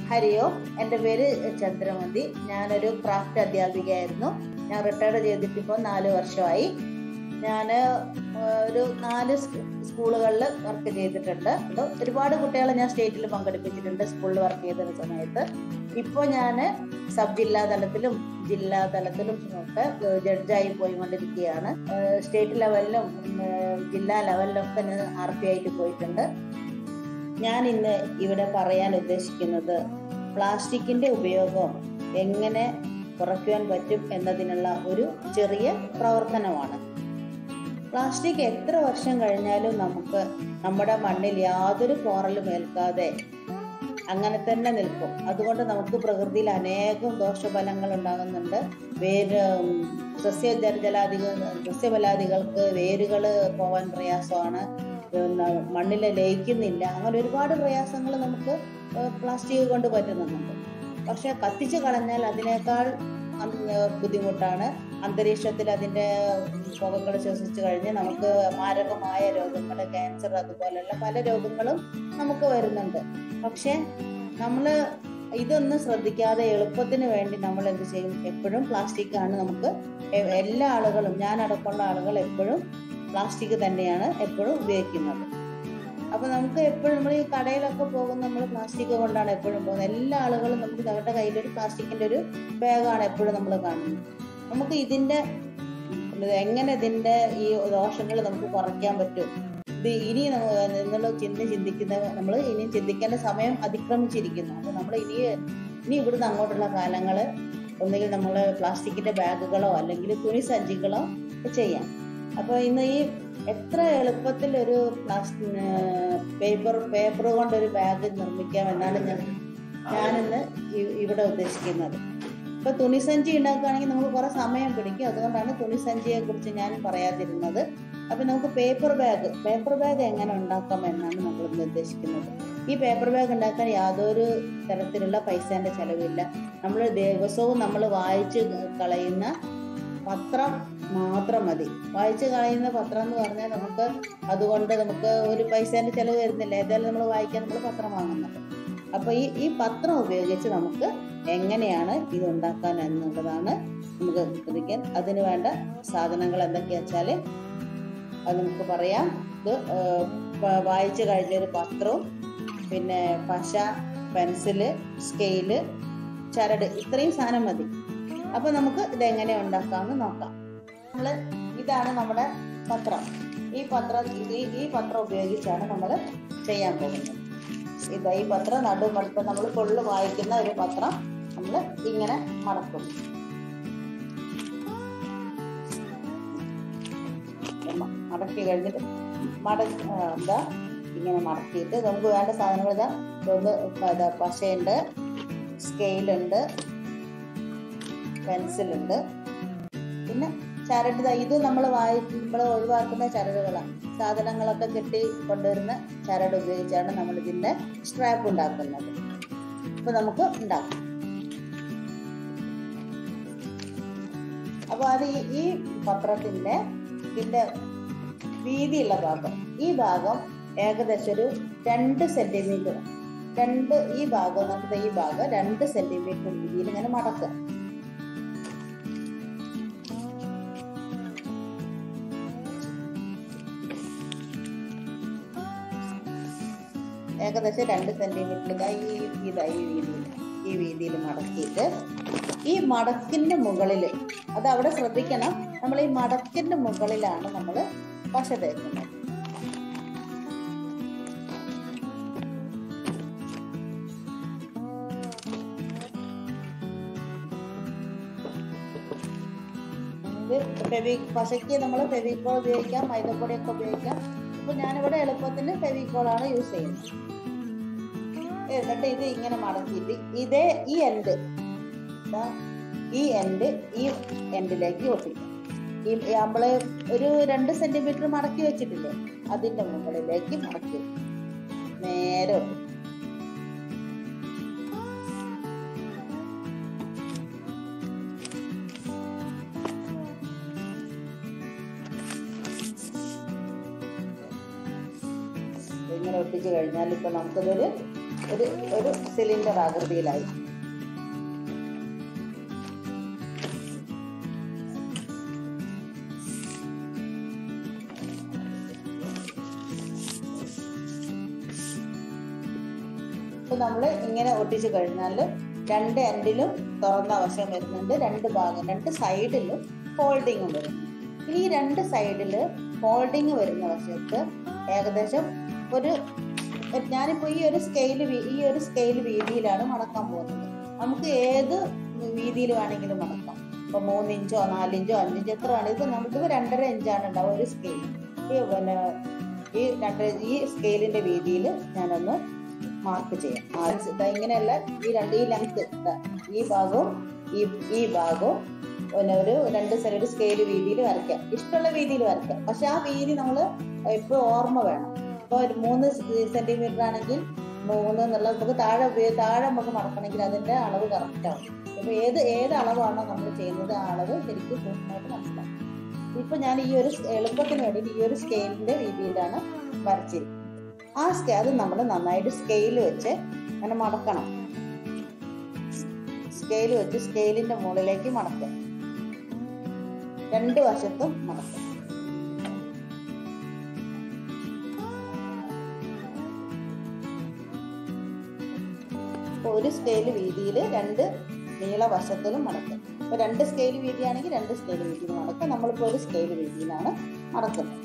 ഹരി ഓം. എൻ്റെ പേര് ചന്ദ്രമതി. ഞാനൊരു ക്രാഫ്റ്റ് അധ്യാപികയായിരുന്നു. ഞാൻ റിട്ടയർഡ് ചെയ്തിട്ട് ഇപ്പോൾ 4 വർഷമായി. ഞാൻ ഒരു 4 സ്കൂളുകളിൽ വർക്ക് ചെയ്തിട്ടുണ്ട്. ഒരുപാട് കുട്ടികളെ ഞാൻ സ്റ്റേറ്റിൽ പങ്കെടുപ്പിച്ചിട്ടുണ്ട് സ്കൂളിൽ വർക്ക് ചെയ്ത സമയത്ത്. ഇപ്പോൾ ഞാൻ സബ് ജില്ലാ തലത്തിലും ജില്ലാ തലത്തിലും ഒക്കെ ജഡ്ജായി പോയിക്കൊണ്ടിരിക്കുകയാണ്. സ്റ്റേറ്റ് ലെവലിലും ജില്ലാ ലെവലിലൊക്കെ ഞാൻ RP ആയിട്ട് പോയിട്ടുണ്ട്. ഞാൻ ഇന്ന് ഇവിടെ പറയാൻ ഉദ്ദേശിക്കുന്നത് പ്ലാസ്റ്റിക്കിന്റെ ഉപയോഗം എങ്ങനെ കുറയ്ക്കുവാൻ പറ്റും എന്നതിനുള്ള ഒരു ചെറിയ പ്രവർത്തനമാണ്. പ്ലാസ്റ്റിക് എത്ര വർഷം കഴിഞ്ഞാലും നമുക്ക് നമ്മുടെ മണ്ണിൽ യാതൊരു പോറലും ഏൽക്കാതെ അങ്ങനെ തന്നെ നിൽക്കും. അതുകൊണ്ട് നമുക്ക് പ്രകൃതിയിൽ അനേകം ദോഷഫലങ്ങൾ ഉണ്ടാകുന്നുണ്ട്. സസ്യബലാദികൾക്ക് വേരുകൾ പോവാൻ പ്രയാസമാണ്, മണ്ണിൽ ലയിക്കുന്നില്ല. അങ്ങനെ ഒരുപാട് പ്രയാസങ്ങൾ നമുക്ക് പ്ലാസ്റ്റിക് കൊണ്ട് പറ്റുന്നുണ്ട്. പക്ഷെ കത്തിച്ചു കളഞ്ഞാൽ അതിനേക്കാൾ ബുദ്ധിമുട്ടാണ്. അന്തരീക്ഷത്തിൽ അതിൻ്റെ പുകകൾ ശ്വസിച്ചു കഴിഞ്ഞ് നമുക്ക് മാരകമായ രോഗങ്ങൾ, ക്യാൻസർ അതുപോലെയുള്ള പല രോഗങ്ങളും നമുക്ക് വരുന്നുണ്ട്. പക്ഷെ നമ്മൾ ഇതൊന്നും ശ്രദ്ധിക്കാതെ എളുപ്പത്തിന് വേണ്ടി നമ്മൾ എന്ത് ചെയ്യും? എപ്പോഴും പ്ലാസ്റ്റിക് ആണ് നമുക്ക് എല്ലാ ആളുകളും, ഞാനടക്കമുള്ള ആളുകൾ എപ്പോഴും പ്ലാസ്റ്റിക് തന്നെയാണ് എപ്പോഴും ഉപയോഗിക്കുന്നത്. അപ്പൊ നമുക്ക് എപ്പോഴും നമ്മൾ ഈ കടയിലൊക്കെ പോകുന്ന നമ്മൾ പ്ലാസ്റ്റിക് കൊണ്ടാണ് എപ്പോഴും പോകുന്നത്. എല്ലാ ആളുകളും നമുക്ക് അവരുടെ കയ്യിലൊരു പ്ലാസ്റ്റിക്കിന്റെ ഒരു ബാഗാണ് എപ്പോഴും നമ്മൾ കാണുന്നത്. നമുക്ക് എങ്ങനെ ഇതിന്റെ ഈ ദോഷങ്ങൾ നമുക്ക് കുറയ്ക്കാൻ പറ്റും? ഇത് ഇനി എന്നുള്ള ചിന്തിക്കുന്ന നമ്മൾ ഇനി ചിന്തിക്കേണ്ട സമയം അതിക്രമിച്ചിരിക്കുന്നു. അപ്പൊ നമ്മൾ ഇനി ഇവിടുന്ന് അങ്ങോട്ടുള്ള കാലങ്ങള് ഒന്നുകിൽ നമ്മൾ പ്ലാസ്റ്റിക്കിന്റെ ബാഗുകളോ അല്ലെങ്കിൽ തുണി സഞ്ചികളോ ചെയ്യാം. അപ്പൊ ഇന്ന് ഈ എത്ര എളുപ്പത്തിൽ ഒരു പേപ്പർ കൊണ്ടൊരു ബാഗ് നിർമ്മിക്കാം എന്നാണ് ഞാനിന്ന് ഇവിടെ ഉദ്ദേശിക്കുന്നത്. ഇപ്പൊ തുണിസഞ്ചി ഉണ്ടാക്കുകയാണെങ്കിൽ നമുക്ക് കുറെ സമയം പിടിക്കും. അതുകൊണ്ടാണ് തുണിസഞ്ചിയെ കുറിച്ച് ഞാൻ പറയാതിരുന്നത്. അപ്പൊ നമുക്ക് പേപ്പർ ബാഗ് എങ്ങനെ ഉണ്ടാക്കാം എന്നാണ് നമ്മൾ ഉദ്ദേശിക്കുന്നത്. ഈ പേപ്പർ ബാഗ് ഉണ്ടാക്കാൻ യാതൊരു തരത്തിലുള്ള പൈസേന്റെ ചെലവില്ല. നമ്മൾ ദിവസവും നമ്മൾ വായിച്ച് കളയുന്ന പത്രം മാത്രം മതി. വായിച്ച് കളയുന്ന പത്രം എന്ന് പറഞ്ഞാൽ അതുകൊണ്ട് നമുക്ക് ഒരു പൈസേന്റെ ചെലവ് വരുന്നില്ല. ഏതായാലും നമ്മൾ വായിക്കാൻ നമ്മൾ പത്രം വാങ്ങുന്നത്. അപ്പൊ ഈ പത്രം ഉപയോഗിച്ച് നമുക്ക് എങ്ങനെയാണ് ഇത് ഉണ്ടാക്കാൻ എന്നുള്ളതാണ് നമുക്ക് ശ്രദ്ധിക്കാൻ. അതിന് വേണ്ട സാധനങ്ങൾ എന്തൊക്കെയാ വെച്ചാല് അത് നമുക്ക് പറയാം. ഇത് വായിച്ച് കഴിഞ്ഞൊരു പത്രവും, പിന്നെ പശ, പെൻസില്, സ്കെയില്, ചരട്, ഇത്രയും സാധനം മതി. അപ്പൊ നമുക്ക് ഇതെങ്ങനെ ഉണ്ടാക്കാമെന്ന് നോക്കാം. ഇതാണ് നമ്മുടെ പത്രം. ഈ പത്രം ഉപയോഗിച്ചാണ് നമ്മൾ ചെയ്യാൻ പോകുന്നത്. ഈ പത്രം നടുമടപ്പ് നമ്മൾ ഫുള്ള് വായിക്കുന്ന ഒരു പത്രം നമ്മൾ ഇങ്ങനെ മടക്കും. മടക്കി കഴിഞ്ഞിട്ട് ഇങ്ങനെ മടക്കിയിട്ട് നമുക്ക് വേണ്ട സാധനങ്ങൾ പശയുണ്ട്, സ്കെയിലുണ്ട്, പെൻസിലുണ്ട്, പിന്നെ ചരട്. ഇത് നമ്മൾ ഒഴിവാക്കുന്ന ചരടുകളാണ്. സാധനങ്ങളൊക്കെ കെട്ടി കൊണ്ടുവരുന്ന ചരട് ഉപയോഗിച്ചാണ് നമ്മൾ ഇതിന്റെ സ്ട്രാപ്പ് ഉണ്ടാക്കുന്നത്. അപ്പൊ നമുക്ക് ഉണ്ടാക്കാം. അപ്പൊ അത് ഈ പത്രത്തിന്റെ ഇതിന്റെ വീതിയുള്ള ഭാഗം, ഈ ഭാഗം ഏകദേശം ഒരു 2 സെന്റിമീറ്റർ, ഈ ഭാഗം 2 സെന്റിമീറ്റർ വീതിയിൽ ഇങ്ങനെ മടക്കുക. ഏകദേശം 2 സെന്റിമീറ്റർ ഈ വീതിയിൽ മടക്കിയിട്ട് ഈ മടക്കിന്റെ മുകളിൽ, അത് അവിടെ ശ്രദ്ധിക്കണം, നമ്മൾ ഈ മടക്കിന്റെ മുകളിലാണ് നമ്മൾ പശ തേക്കുന്നത്. പശയ്ക്ക് നമ്മൾ ഫെവിക്കോൾ ഉപയോഗിക്കാം, മൈദപ്പൊടിയൊക്കെ ഉപയോഗിക്കാം. ഇപ്പൊ ഞാനിവിടെ എളുപ്പത്തിന് ഫെവിക്കോളാണ് യൂസ് ചെയ്യുന്നത്. എന്നിട്ട് ഇത് ഇങ്ങനെ മടക്കിയിട്ട് ഈ എൻഡിലേക്ക് ഒട്ടിക്കും. നമ്മള് ഒരു 2 സെന്റിമീറ്റർ മടക്കി വെച്ചിട്ടില്ലേ, അതിന്റെ മുകളിലേക്ക് മടക്കി നേരെ ഒട്ടിക്കും. ഇങ്ങനെ ഒട്ടിച്ചു കഴിഞ്ഞാൽ ഇപ്പൊ നമുക്കിതൊരു ഒരു ഒരു സിലിണ്ടർ ആകൃതിയിലായി. ഇപ്പൊ നമ്മൾ ഇങ്ങനെ ഒട്ടിച്ചു കഴിഞ്ഞാൽ രണ്ട് എൻഡിലും തുറന്ന വശം വരുന്നുണ്ട്, രണ്ട് സൈഡിലും ഫോൾഡിങ്ങും വരുന്നു. ഇനി ഈ രണ്ട് സൈഡില് ഫോൾഡിങ് വരുന്ന വശത്ത് ഏകദേശം ഞാനിപ്പോ ഈ ഒരു സ്കെയിൽ വീതിയിലാണ് മടക്കാൻ പോകുന്നത്. നമുക്ക് ഏത് വീതിയിൽ വേണമെങ്കിലും മടക്കാം. ഇപ്പൊ 3 ഇഞ്ചോ 4 ഇഞ്ചോ 5 ഇഞ്ചോ എത്ര വേണം. ഇത് നമുക്ക് 2.5 ഇഞ്ചാണ് ഉണ്ടാവും ഒരു സ്കെയിൽ. ഈ സ്കെയിലിന്റെ വീതിയിൽ ഞാനൊന്ന് മാർക്ക് ചെയ്യാം. ഇങ്ങനെയല്ല, ഈ ലെങ്ത്, ഈ ഭാഗവും ഈ ഭാഗവും ഒരു രണ്ട് സ്കെയിൽ വീതിയിൽ വരയ്ക്കാം. ഇഷ്ടമുള്ള വീതിയിൽ വരയ്ക്കാം. പക്ഷെ ആ വീതി നമ്മൾ എപ്പോഴും ഓർമ്മ വേണം. ഇപ്പൊ 3 സെന്റിമീറ്റർ ആണെങ്കിൽ 3 എന്നുള്ളത് നമുക്ക് താഴെ നമുക്ക് മടക്കണമെങ്കിൽ അതിന്റെ അളവ് കറക്റ്റ് ആവും. ഇപ്പൊ ഏത് അളവാണോ നമ്മൾ ചെയ്യുന്നത് ആ അളവ് ശരിക്കും പൂർണ്ണമായിട്ട് മനസ്സിലാവും. ഇപ്പൊ ഞാൻ ഈ ഒരു എളുപ്പത്തിന് വേണ്ടി ഈ ഒരു സ്കെയിലിന്റെ വീതിയിലാണ് വരച്ചിരിക്കുന്നത്. അത് നമ്മൾ നന്നായിട്ട് സ്കെയിൽ വെച്ച് അങ്ങനെ മടക്കണം. സ്കെയിൽ വെച്ച് സ്കെയിലിന്റെ മുകളിലേക്ക് മടക്കുക. രണ്ട് വശത്തും മടക്കുക. ഒരു സ്കെയിൽ വീതിയിൽ 2 നീളവശത്തിലും മടക്കുക. ഇപ്പൊ 2 സ്കെയിൽ വീതിയാണെങ്കിൽ 2 സ്കെയിൽ വീതിയിൽ മടക്കുക. നമ്മളിപ്പോ ഒരു സ്കെയിൽ വീതിയിലാണ് മടക്കുന്നത്.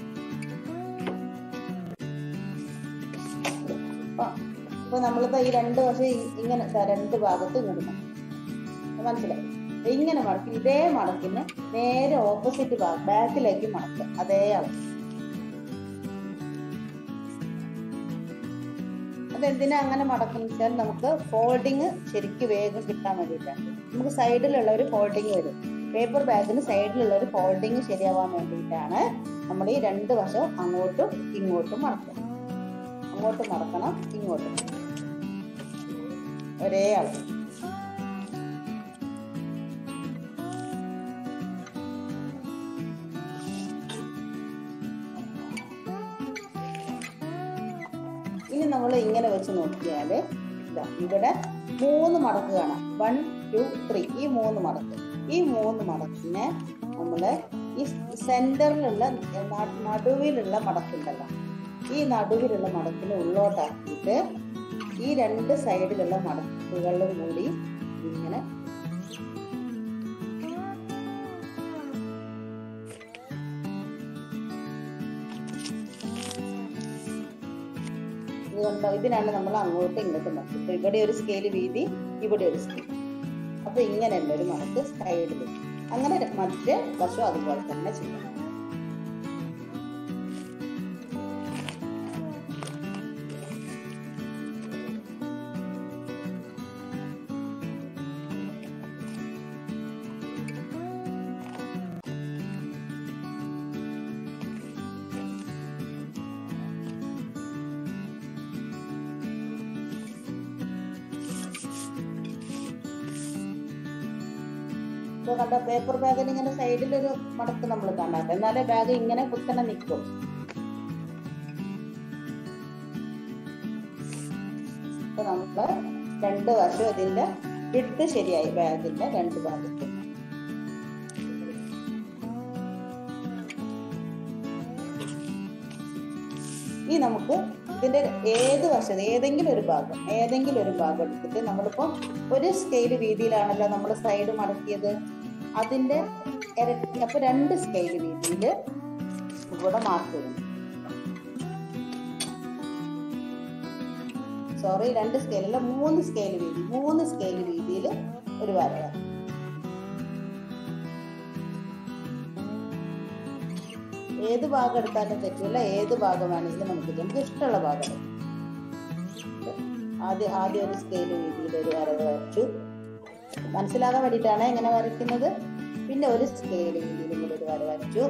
ഇപ്പൊ നമ്മളിപ്പോ ഈ 2 വശം ഇങ്ങനെ 2 ഭാഗത്ത് ഇങ്ങനെ മനസ്സിലായി. ഇങ്ങനെ മടക്കി ഇതേ മടക്കിന് നേരെ ഓപ്പോസിറ്റ് ബാക്കിലേക്ക് മടക്കുക. അതേ അളവ്. അതെന്തിനാ അങ്ങനെ മടക്കുന്ന വെച്ചാൽ നമുക്ക് ഫോൾഡിങ് ശരിക്കും വേഗം കിട്ടാൻ വേണ്ടിയിട്ടാണ്. നമുക്ക് സൈഡിലുള്ള ഒരു ഫോൾഡിങ് വരും. പേപ്പർ ബാഗിന് സൈഡിലുള്ള ഒരു ഫോൾഡിങ് ശരിയാവാൻ വേണ്ടിയിട്ടാണ് നമ്മൾ ഈ 2 വശവും അങ്ങോട്ടും ഇങ്ങോട്ടും മടക്കണം. അങ്ങോട്ട് മടക്കണം, ഇങ്ങോട്ടും ഒരേ അളവ്. ഇനി നമ്മൾ ഇങ്ങനെ വെച്ച് നോക്കിയാൽ ഇവിടെ 3 മടക്ക് കാണാം. 1 2 3 ഈ 3 മടക്ക്. ഈ 3 മടക്കിനെ നമ്മള് ഈ സെന്ററിലുള്ള നടുവിലുള്ള മടക്കുണ്ടല്ലോ, ഈ നടുവിലുള്ള മടക്കിന് ഉള്ളോട്ടാക്കിയിട്ട് ഈ 2 സൈഡിലുള്ള മടക്കുകളിലും കൂടി ഇങ്ങനെ ഇതിനാണ് നമ്മൾ അങ്ങോട്ടും ഇങ്ങോട്ടും മടക്കും. ഇപ്പൊ ഇവിടെ ഒരു സ്കെയിൽ വീതി, ഇവിടെ ഒരു സ്കെയിൽ. അപ്പൊ ഇങ്ങനെയുള്ള ഒരു മടക്ക് സൈഡിൽ. അങ്ങനെ മറ്റേ വശം അതുപോലെ തന്നെ ചെയ്യണം. കണ്ട പേപ്പർ ബാഗിന് ഇങ്ങനെ സൈഡിലൊരു മടക്ക് നമ്മൾ കാണാത്ത, എന്നാലേ ബാഗ് ഇങ്ങനെ കുത്തനെ നിൽക്കും. ഇപ്പൊ നമുക്ക് 2 വശം ഇതിന്റെ വിഡ്ത് ശരിയായി. ബാഗിന്റെ 2 ഭാഗത്ത് ഈ നമുക്ക് ഇതിന്റെ ഏതെങ്കിലും ഒരു ഭാഗം എടുത്തിട്ട് നമ്മളിപ്പോ ഒരു സ്കെയിൽ വീതിയിലാണല്ലോ നമ്മൾ സൈഡ് മടക്കിയത്, അതിന്റെ ഇരട്ടി. അപ്പൊ 2 സ്കെയിൽ വീതിയിൽ ഇവിടെ മാർക്ക് ചെയ്യണം. 2 സ്കെയിലല്ല, 3 സ്കെയിൽ വീതി. 3 സ്കെയിൽ വീതിയിൽ ഒരു വര. ഏത് ഭാഗം എടുത്താലും തെറ്റില്ല. ഏത് ഭാഗം വേണമെങ്കിലും നമുക്ക് ഇഷ്ടമുള്ള ഭാഗം. ആദ്യം ഒരു സ്കെയിൽ വീതിയിൽ ഒരു വര വരച്ചു. മനസ്സിലാകാൻ വേണ്ടിയിട്ടാണ് എങ്ങനെ വരയ്ക്കുന്നത്. പിന്നെ ഒരു സ്കെയിൽ വീതിയിൽ കൂടെ ഒരു വര വരച്ചു.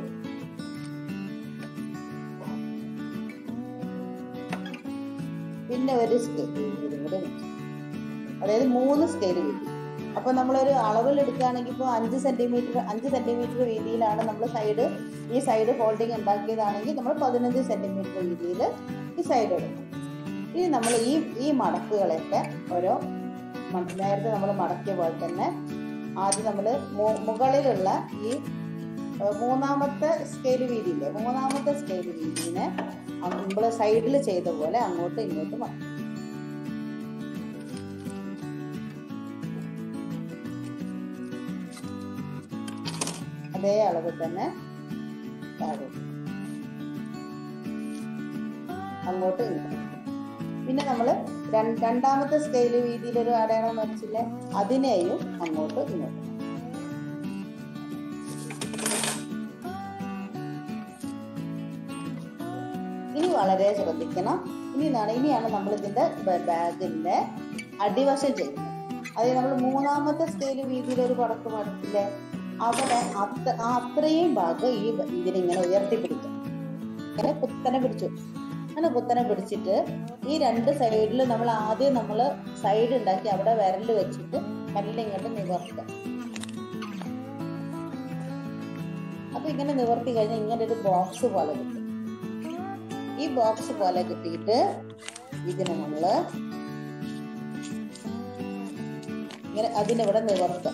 പിന്നെ ഒരു സ്കെയിൽ വീതിയിലും കൂടെ വരച്ചു. അതായത് 3 സ്കെയിൽ വീതി. അപ്പൊ നമ്മളൊരു അളവിൽ എടുക്കുകയാണെങ്കിൽ ഇപ്പോൾ 5 സെന്റിമീറ്റർ വീതിയിലാണ് നമ്മൾ ഈ സൈഡ് ഫോൾഡിങ് ഉണ്ടാക്കിയതാണെങ്കിൽ നമ്മൾ 15 സെന്റിമീറ്റർ വീതിയിൽ ഈ സൈഡ് എടുക്കും. ഇനി നമ്മൾ ഈ മടക്കുകളൊക്കെ ഓരോ നേരത്തെ നമ്മൾ മടക്കിയ പോലെ തന്നെ ആദ്യം നമ്മൾ മുകളിലുള്ള ഈ മൂന്നാമത്തെ സ്കെയിൽ വീതിയില്ലേ, മൂന്നാമത്തെ സ്കെയിൽ വീതിനെ നമ്മൾ സൈഡിൽ ചെയ്ത പോലെ അങ്ങോട്ടും ഇങ്ങോട്ടും മടക്കും. അതേ അളവ് തന്നെ അങ്ങോട്ടും ഇങ്ങോട്ടും. പിന്നെ നമ്മൾ രണ്ടാമത്തെ സ്കെയിൽ വീതിയിൽ ഒരു അടയാളം വരച്ചില്ലേ, അതിനെയും അങ്ങോട്ടും ഇങ്ങോട്ടും. ഇനി വളരെ ശ്രദ്ധിക്കണം. ഇനിയാണ് നമ്മൾ ഇതിന്റെ ബാഗിന്റെ അടിവശം ചെയ്യുന്നത്. അതായത് നമ്മൾ മൂന്നാമത്തെ സ്കെയിൽ വീതിയിൽ ഒരു പടക്ക് മടക്കില്ലേ, അവിടെ അത്രയും ഭാഗം ഇതിനിങ്ങനെ ഉയർത്തിപ്പിടിക്കും. അങ്ങനെ കുത്തനെ പിടിച്ചു. അങ്ങനെ കുത്തനെ പിടിച്ചിട്ട് ഈ രണ്ട് സൈഡിൽ നമ്മൾ സൈഡ് ഉണ്ടാക്കി അവിടെ വിരൽ വെച്ചിട്ട് മെല്ലെ ഇങ്ങോട്ട് നിവർത്തുക. അപ്പൊ ഇങ്ങനെ നിവർത്തി കഴിഞ്ഞാൽ ഇങ്ങനെ ഒരു ബോക്സ് പോലെ കിട്ടും. ഈ ബോക്സ് പോലെ കിട്ടിയിട്ട് ഇതിനെ നമ്മള് ഇങ്ങനെ അതിനിവിടെ നിവർത്തുക.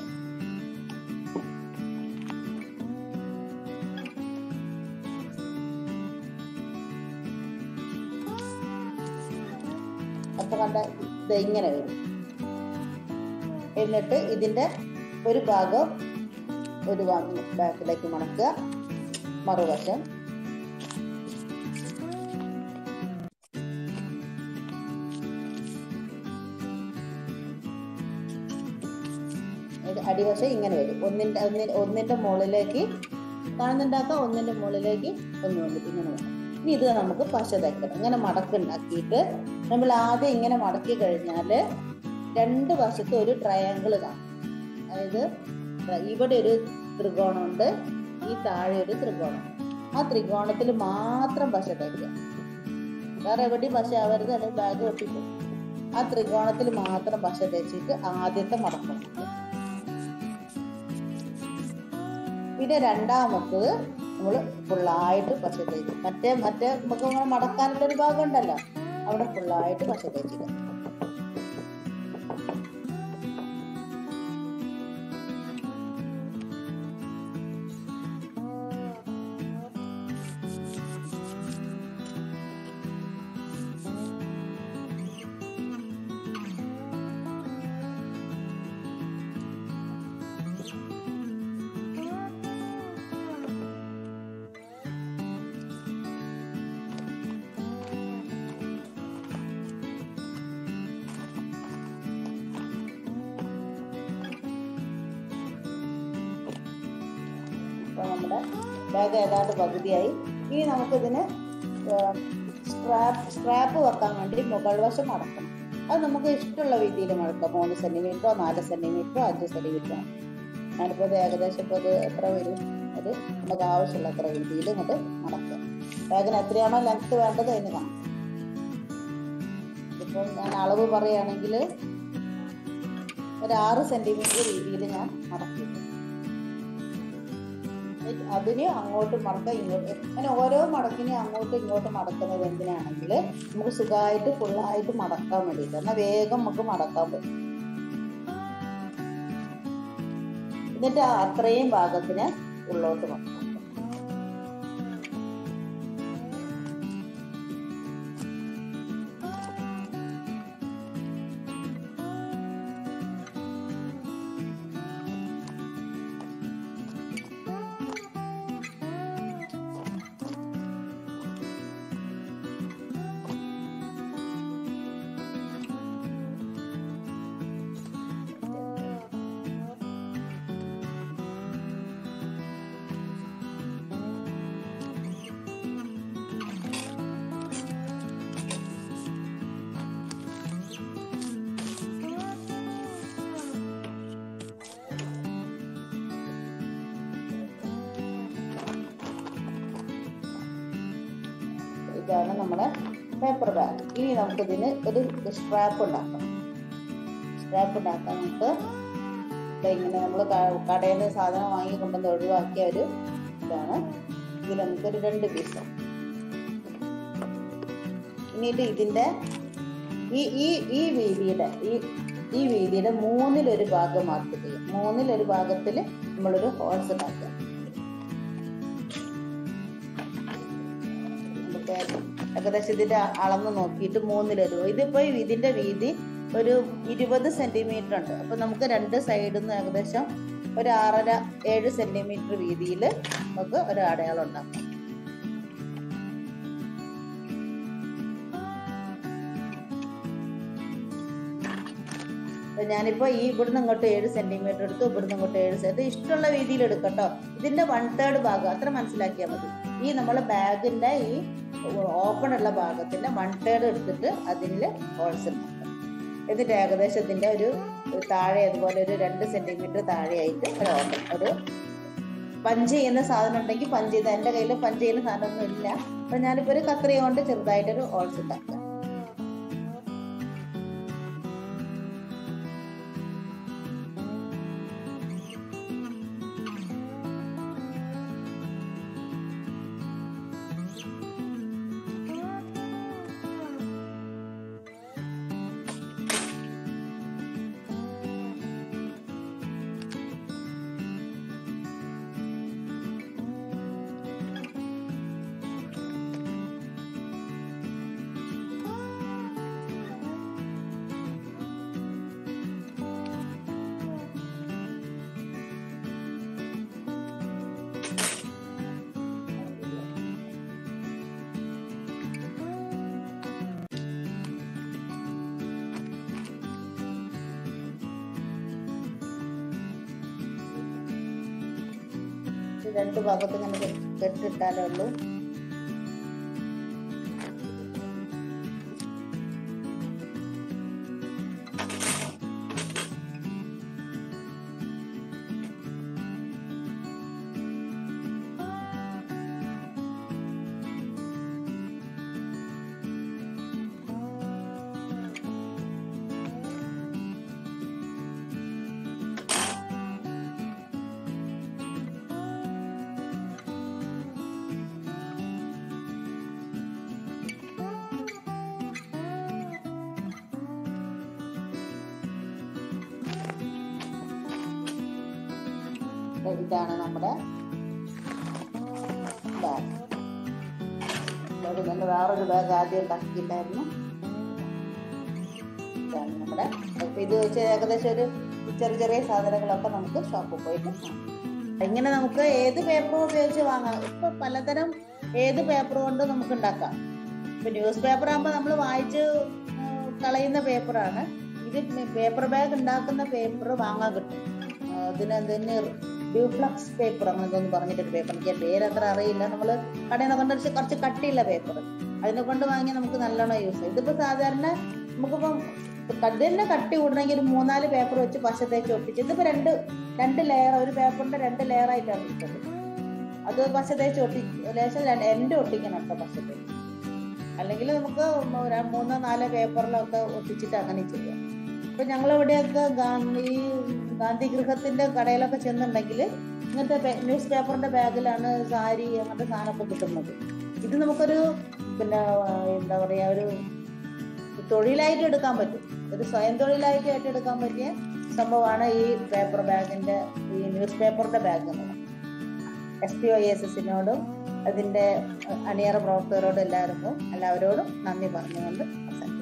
അപ്പൊ കണ്ട ഇത് ഇങ്ങനെ വരും. എന്നിട്ട് ഇതിന്റെ ഒരു ഭാഗം ബാക്കിലേക്ക് മടക്കുക, മറുവശം അടിവശം ഇങ്ങനെ വരും. ഒന്നിന്റെ മുകളിലേക്ക് കാണുന്നുണ്ടാക്കാം, ഒന്നിന്റെ മുകളിലേക്ക് ഒന്ന് വന്നിട്ട് ഇങ്ങനെ വരും. ഇനി ഇത് നമുക്ക് പശ തയ്ക്കണം. ഇങ്ങനെ മടക്കുണ്ടാക്കിയിട്ട് നമ്മൾ ആദ്യം ഇങ്ങനെ മടക്കി കഴിഞ്ഞാല് രണ്ട് വശത്തും ഒരു ട്രയാങ്കിൾ കാണും. അതായത് ഇവിടെ ഒരു ത്രികോണമുണ്ട്, ഈ താഴെ ഒരു ത്രികോണം. ആ ത്രികോണത്തിൽ മാത്രം പശ തയ്ക്കുക. വേറെ എവിടെയും പശ ആവരുത്, അല്ലെങ്കിൽ ബാഗ് ഒട്ടിപ്പോകും. ആ ത്രികോണത്തിൽ മാത്രം പശ തേച്ചിട്ട് ആദ്യത്തെ മടക്കം. പിന്നെ രണ്ടാമത്തത് നമ്മൾ ഫുള്ളായിട്ട് പശ തേച്ച് മറ്റേ നമുക്ക് മടക്കാനുള്ള ഒരു ഭാഗം ഉണ്ടല്ലോ, അവിടെ ഫുള്ളായിട്ട് പശ തേച്ചിട്ട് നമ്മുടെ ബാഗ് ഏതാണ്ട് പകുതിയായി. ഇനി നമുക്കിതിന് സ്ട്രാപ്പ് വെക്കാൻ വേണ്ടി മുകൾ വശം മടക്കണം. അത് നമുക്ക് ഇഷ്ടമുള്ള രീതിയിൽ മടക്കാം. 3 സെന്റിമീറ്ററോ 4 സെന്റിമീറ്ററോ 5 സെന്റിമീറ്ററോ. ഞാനിപ്പോൾ ഇത് ഏകദേശം ഇപ്പോൾ അത് എത്ര വരും, അത് നമുക്ക് ആവശ്യമുള്ള അത്ര രീതിയിൽ ഇങ്ങോട്ട് മടക്കുക. ബാഗിന് എത്രയാണോ ലെങ്ത് വേണ്ടത് അതിന് കാണാം. ഇപ്പം ഞാൻ അളവ് പറയുകയാണെങ്കിൽ ഒരു 6 സെന്റിമീറ്റർ രീതിയിൽ ഞാൻ മടക്കിയിട്ടുണ്ട്. അതിന് അങ്ങോട്ടും മടക്കാം, ഇങ്ങോട്ട് അങ്ങനെ ഓരോ മടക്കിനും അങ്ങോട്ടും ഇങ്ങോട്ടും മടക്കുന്നത് എന്തിനാണെങ്കിൽ നമുക്ക് സുഖമായിട്ട് ഫുള്ളായിട്ട് മടക്കാൻ വേണ്ടിയിട്ട്, എന്നാൽ വേഗം നമുക്ക് മടക്കാൻ പറ്റും. എന്നിട്ട് അത്രയും ഭാഗത്തിന് ഉള്ളോട്ട് മടക്കാം. ഇതാണ് നമ്മുടെ പേപ്പർ ബാഗ്. ഇനി നമുക്കിതിന് ഒരു സ്ട്രാപ്പ് ഉണ്ടാക്കണം. സ്ട്രാപ്പ് ഉണ്ടാക്കാൻ നമുക്ക് ഇങ്ങനെ നമ്മൾ കടയിൽ നിന്ന് സാധനം വാങ്ങിക്കൊണ്ടുവന്ന് ഒഴിവാക്കിയ ഒരു ഇതാണ്. ഇതിൽ നമുക്കൊരു 2 പീസ്. എന്നിട്ട് ഇതിൻ്റെ ഈ വീതിയുടെ ഈ വീതിയുടെ മൂന്നിലൊരു ഭാഗം മാർക്ക് ചെയ്യും. മൂന്നിലൊരു ഭാഗത്തിൽ നമ്മളൊരു ഹോൾസ് ഉണ്ടാക്കുക. ഏകദേശം ഇതിന്റെ അളന്ന് നോക്കിയിട്ട് മൂന്നിലൊരു, ഇതിപ്പോ ഇതിന്റെ വീതി ഒരു 20 സെന്റിമീറ്റർ ഉണ്ട്. അപ്പൊ നമുക്ക് രണ്ട് സൈഡിൽ നിന്ന് ഏകദേശം ഒരു 6.5-7 സെന്റിമീറ്റർ വീതിയിൽ നമുക്ക് ഒരു അടയാളം ഉണ്ടാക്കാം. ഞാനിപ്പോ ഇവിടുന്ന് ഇങ്ങോട്ട് 7 സെന്റിമീറ്റർ എടുത്തു, ഇവിടുന്ന് ഇങ്ങോട്ട് 7 സെന്റിമീറ്റർ, ഇഷ്ടമുള്ള രീതിയിൽ എടുക്കട്ടോ. ഇതിന്റെ 1/3 ഭാഗം അത്ര മനസ്സിലാക്കിയാൽ മതി. ഈ നമ്മളെ ബാഗിന്റെ ഈ ഓപ്പൺ ഉള്ള ഭാഗത്തിന്റെ 1/3 എടുത്തിട്ട് അതിൽ ഹോൾസ് ഉണ്ടാക്കാം. എന്നിട്ട് ഏകദേശം ഇതിന്റെ ഒരു താഴെ അതുപോലെ ഒരു 2 സെന്റിമീറ്റർ താഴെയായിട്ട് ഒരു പഞ്ച് ചെയ്യുന്ന സാധനം ഉണ്ടെങ്കിൽ പഞ്ച് ചെയ്ത്, എന്റെ കയ്യിൽ പഞ്ച് ചെയ്യുന്ന സാധനം ഒന്നും ഇല്ല. അപ്പൊ ഞാനിപ്പോ ഒരു കത്രിക കൊണ്ട് ചെറുതായിട്ടൊരു ഹോൾസ് ഉണ്ടാക്കാം. രണ്ട് ഭാഗത്ത് നമുക്ക് കെട്ടിട്ടാലേ ഉള്ളൂ. ഇതാണ് നമ്മുടെ ബാഗ്. നമ്മൾ വേറൊരു ബാഗ് ആദ്യം ഉണ്ടാക്കിയിട്ടായിരുന്നു. ഇതാണ് നമ്മുടെ. ഇത് വെച്ച് ഏകദേശം ഒരു ചെറിയ ചെറിയ സാധനങ്ങളൊക്കെ നമുക്ക് ഷോപ്പിൽ പോയിട്ട് ഇങ്ങനെ നമുക്ക് ഏത് പേപ്പറും ഉപയോഗിച്ച് വാങ്ങാം. ഇപ്പൊ പലതരം ഏത് പേപ്പർ കൊണ്ട് നമുക്ക് ഉണ്ടാക്കാം. ഇപ്പൊ ന്യൂസ് പേപ്പർ ആകുമ്പോൾ നമ്മൾ വായിച്ച് കളയുന്ന പേപ്പറാണ്. ഇത് പേപ്പർ ബാഗ് ഉണ്ടാക്കുന്ന പേപ്പർ വാങ്ങാൻ കിട്ടും. അതിന് ഡ്യൂപ്ലക്സ് പേപ്പർ അങ്ങനത്തൊന്നും പറഞ്ഞിട്ടൊരു പേപ്പർ, എനിക്ക് പേരത്ര അറിയില്ല. നമ്മൾ കടയിൽ നിന്ന് കൊണ്ട് കുറച്ച് കട്ടിയുള്ള പേപ്പർ അതിനെ കൊണ്ട് വാങ്ങി നമുക്ക് നല്ലോണം യൂസ് ചെയ്യും. ഇതിപ്പോ സാധാരണ നമുക്കിപ്പം തന്നെ കട്ടി കൂടണമെങ്കിൽ ഒരു 3-4 പേപ്പർ വെച്ച് പശ തേച്ച് ഒട്ടിച്ച്, ഇതിപ്പോ രണ്ട് ലെയർ, ഒരു പേപ്പറിന്റെ 2 ലെയർ ആയിട്ടാണ് ഇട്ടത്. അത് പശ തേച്ച് ലേശം എന്റെ ഒട്ടിക്കണം കേട്ടോ പശ തേച്ച്. അല്ലെങ്കിൽ നമുക്ക് 3-4 പേപ്പറിലൊക്കെ ഒട്ടിച്ചിട്ട് അങ്ങനെ ചെയ്യാം. ഇപ്പൊ ഞങ്ങളിവിടെയൊക്കെ ഈ ഗാന്ധി ഗൃഹത്തിന്റെ കടയിലൊക്കെ ചെന്നുണ്ടെങ്കിൽ ഇങ്ങനത്തെ ന്യൂസ് പേപ്പറിന്റെ ബാഗിലാണ് സാരി അങ്ങനത്തെ സാധനമൊക്കെ കിട്ടുന്നത്. ഇത് നമുക്കൊരു എന്താ പറയാ, ഒരു തൊഴിലായിട്ട് എടുക്കാൻ പറ്റും. ഒരു സ്വയം തൊഴിലായിട്ട് ഏറ്റെടുക്കാൻ പറ്റിയ സംഭവമാണ് ഈ പേപ്പർ ബാഗിന്റെ, ഈ ന്യൂസ് പേപ്പറിന്റെ ബാഗ് എന്നുള്ളത്. SPOSSനോടും അതിന്റെ അണിയറ പ്രവർത്തകരോടും എല്ലാവരോടും നന്ദി പറഞ്ഞുകൊണ്ട്